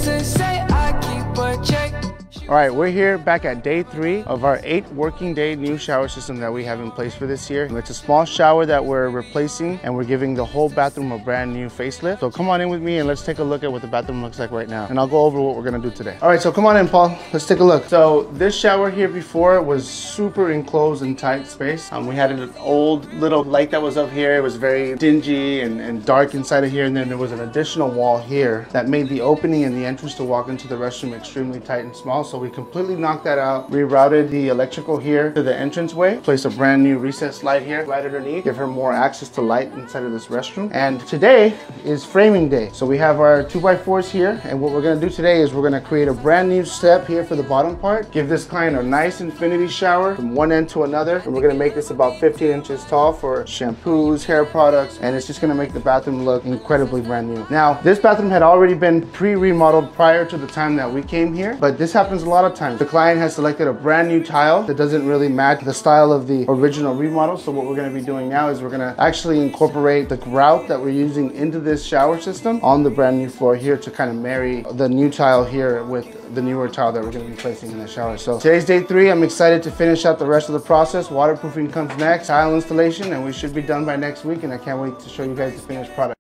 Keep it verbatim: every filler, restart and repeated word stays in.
to say I keep a check. All right, we're here back at day three of our eight working day new shower system that we have in place for this year. It's a small shower that we're replacing, and we're giving the whole bathroom a brand new facelift. So come on in with me and let's take a look at what the bathroom looks like right now. And I'll go over what we're gonna do today. All right, so come on in, Paul. Let's take a look. So this shower here before was super enclosed and tight space. Um, we had an old little light that was up here. It was very dingy and, and dark inside of here. And then there was an additional wall here that made the opening and the entrance to walk into the restroom extremely tight and small. So we completely knocked that out, rerouted the electrical here to the entranceway, placed a brand new recessed light here right underneath, give her more access to light inside of this restroom. And today is framing day. So we have our two by fours here, and what we're gonna do today is we're gonna create a brand new step here for the bottom part, give this client a nice infinity shower from one end to another, and we're gonna make this about fifteen inches tall for shampoos, hair products, and it's just gonna make the bathroom look incredibly brand new. Now, this bathroom had already been pre-remodeled prior to the time that we came here, but this happens a lot of times. The client has selected a brand new tile that doesn't really match the style of the original remodel. So what we're going to be doing now is we're going to actually incorporate the grout that we're using into this shower system on the brand new floor here to kind of marry the new tile here with the newer tile that we're going to be placing in the shower. So today's day three. I'm excited to finish out the rest of the process. Waterproofing comes next, tile installation, and we should be done by next week. And I can't wait to show you guys the finished product.